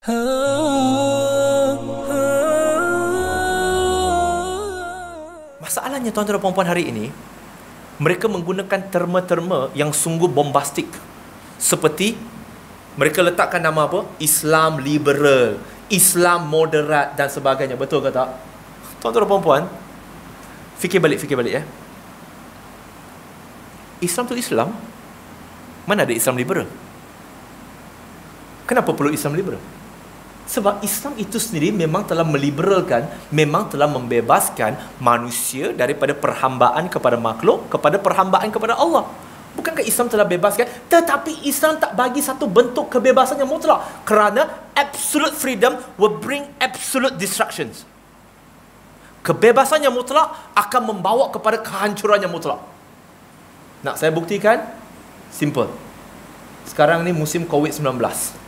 Masalahnya tuan-tuan dan puan-puan hari ini, mereka menggunakan terma-terma yang sungguh bombastik. Seperti mereka letakkan nama apa? Islam liberal, Islam moderat dan sebagainya. Betul ke tak? Tuan-tuan dan puan-puan, fikir balik ya. Islam tu Islam. Mana ada Islam liberal? Kenapa perlu Islam liberal? Sebab Islam itu sendiri memang telah meliberalkan, memang telah membebaskan manusia daripada perhambaan kepada makhluk, kepada perhambaan kepada Allah. Bukankah Islam telah bebaskan? Tetapi Islam tak bagi satu bentuk kebebasan yang mutlak. Kerana absolute freedom will bring absolute destructions. Kebebasan yang mutlak akan membawa kepada kehancuran yang mutlak. Nak saya buktikan? Simple. Sekarang ni musim COVID-19.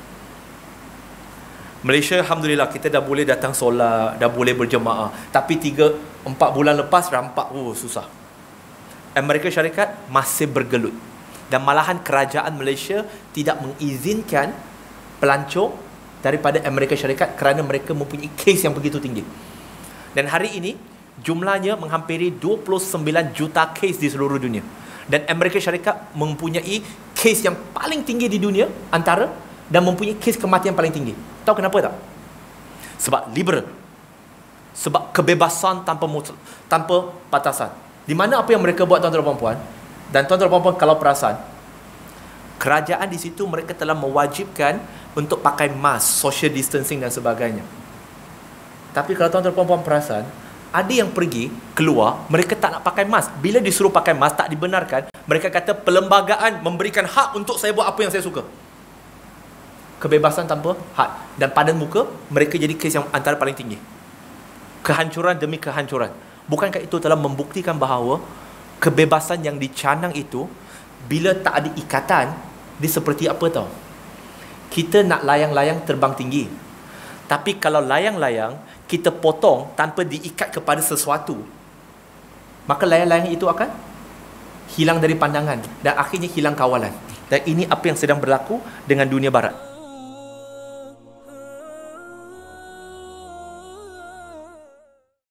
Malaysia, Alhamdulillah, kita dah boleh datang solat, dah boleh berjemaah. Tapi 3-4 bulan lepas, rampak, susah. Amerika Syarikat masih bergelut. Dan malahan kerajaan Malaysia tidak mengizinkan pelancong daripada Amerika Syarikat kerana mereka mempunyai kes yang begitu tinggi. Dan hari ini, jumlahnya menghampiri 29 juta kes di seluruh dunia. Dan Amerika Syarikat mempunyai kes yang paling tinggi di dunia antara, dan mempunyai kes kematian paling tinggi. Tahu kenapa tak? Sebab liberal. Sebab kebebasan tanpa batasan. Di mana apa yang mereka buat, tuan-tuan dan puan-puan? Dan tuan-tuan dan puan-puan, kalau perasan, kerajaan di situ mereka telah mewajibkan untuk pakai mask, social distancing dan sebagainya. Tapi kalau tuan-tuan dan puan-puan perasan, ada yang pergi keluar, mereka tak nak pakai mask. Bila disuruh pakai mask, tak dibenarkan. Mereka kata perlembagaan memberikan hak untuk saya buat apa yang saya suka. Kebebasan tanpa had. Dan pada muka, mereka jadi kes yang antara paling tinggi. Kehancuran demi kehancuran. Bukankah itu telah membuktikan bahawa kebebasan yang dicanang itu, bila tak ada ikatan, dia seperti apa tau? Kita nak layang-layang terbang tinggi. Tapi kalau layang-layang kita potong tanpa diikat kepada sesuatu, maka layang-layang itu akan hilang dari pandangan dan akhirnya hilang kawalan. Dan ini apa yang sedang berlaku dengan dunia barat.